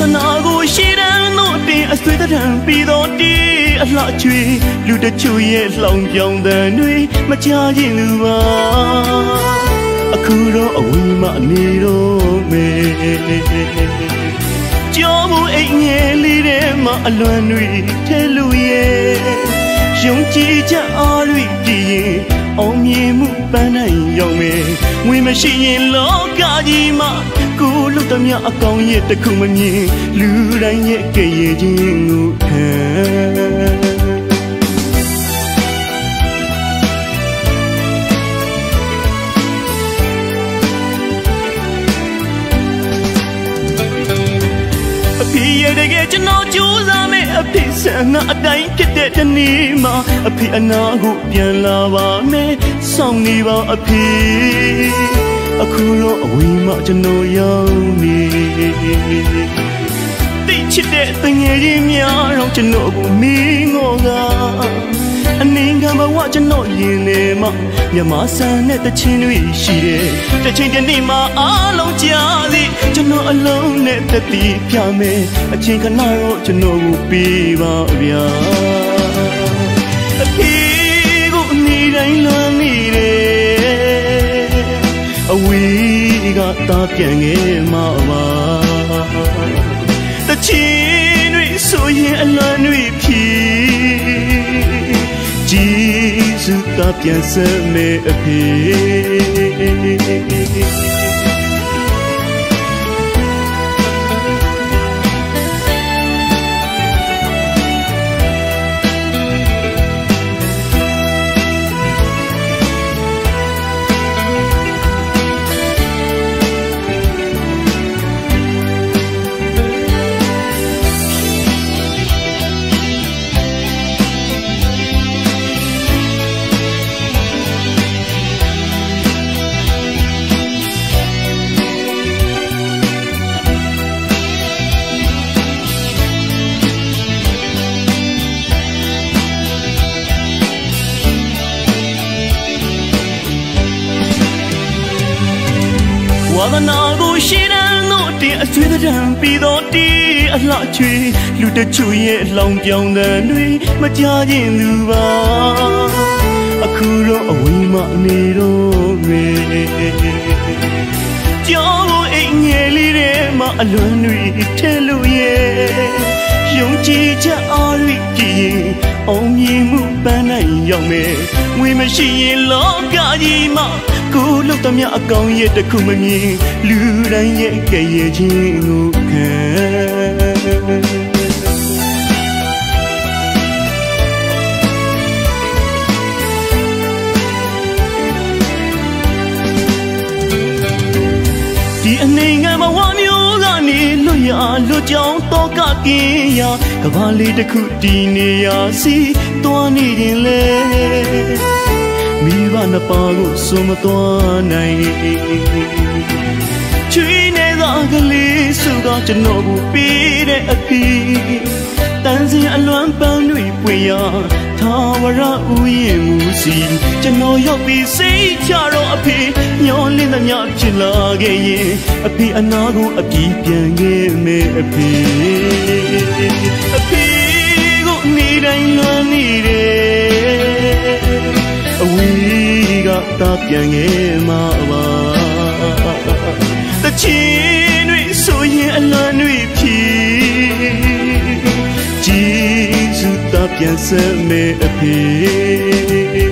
သနာကိုရှိတမ်းတို့တင်အဆွေတံပြီးတော့တီးအလှချွေလူတချို့ရဲ့လှောင်ပြောင်းတဲ့တွေမချခြင်းလူပါအခုတော့အဝီမနေတော့မယ်ကြောမှုအိမ်ငယ်လေးထဲမှာအလွန်တွေထဲလူရဲ့ယုံကြည်ချက်အားတွေတည်ရင်အောင်မြင်မှုပန်းနိုင်ရောက်မယ်ငွေမရှိရင်လောကကြီးမှာကိုလူသမျှအကောင်ရဲ့တခုမမြင်လူတိုင်းရဲ့ကြည်ရင်ချင်းကိုခံတကယ်ကျွန်တော်ကြိုးစားမယ်အဖေဆန္ဒအတိုင်းဖြစ်တဲ့တနေ့မှာအဖေအနာကိုပြန်လာပါမယ်စောင့်နေပါအဖေအခုတော့အဝေးမှာကျွန်တော်ရောက်နေတိတ်ချစ်တဲ့တငယ်ချင်းများတော့ကျွန်တော်ကိုမင်းငေါ်ကအနင်းကဘဝကျွန်တော်ရင်ထဲမှာမြမဆန်တဲ့တခြင်းတွေရှိတယ်တခြင်းတနေ့မှာအားလုံးကြားစီကျွန်တော်အလုံးနဲ့တတိပြမယ်အချင်းခဏတော့ကျွန်တော်ကိုပေးပါဗျာအဖေကိုနေတိုင်းလွမ်းနေတယ်အဝေးကတာပြန်ခဲ့မှာပါတခြင်းတွေဆိုရင်အလွန်တွေဖြီးJesus ta piensa me api ဝါသနာကိုရှိတမ်းတို့တင်အဆွေတံပြီးတော့တီးအလှချွေလူတချို့ရဲ့လှောင်ပြောင်းတဲ့တွေမကြခြင်းသူပါအခုတော့အဝေးမှနေတော့မယ်ကြောက်အိမ်ငယ်လေးထဲမှာအလွန်တွေထဲလို့ရဲ့ယုံကြည်ချက်အားတွေကြည်ရင်အောင်မြင်မှုပန်းနိုင်ရောက်မယ်ငွေမရှိရင်လောကကြီးမှာကိုလုတ်သမျှအကောင်ရဲ့တခုမမြင်လူတိုင်းရဲ့ကြည်ရဲ့ချင်းကိုခံဒီအနေငယ်မဝမျိုးကနေလွတ်ရလွတ်ကြောင်းတော့ကကင်းရကဘာလေးတစ်ခုတည်နေရစီတွားနေရင်လေမိဘနှစ်ပါးကိုစုံမသွားနိုင်ချွေးနေသောကလေးစုကကျွန်တော်ကိုပေးတဲ့အဖေတန်စင်အလွမ်းပန်းတွေပွင့်ရသာဝရဥယျာဉ်မူစီကျွန်တော်ရောက်ပြီးစိတ်ချတော့အဖေညောလင်းသမျှဖြစ်လာခဲ့ရင်အဖေအနာကိုအပြေးပြန်ခဲ့မယ်အဖေကိုနေတိုင်းလွမ်းနေတယ်အဝေးကတာပြန်ခဲ့မှာပါတခြင်းတွေဆိုရင်အလွန်တွေဖြီးJesus ta piensa me a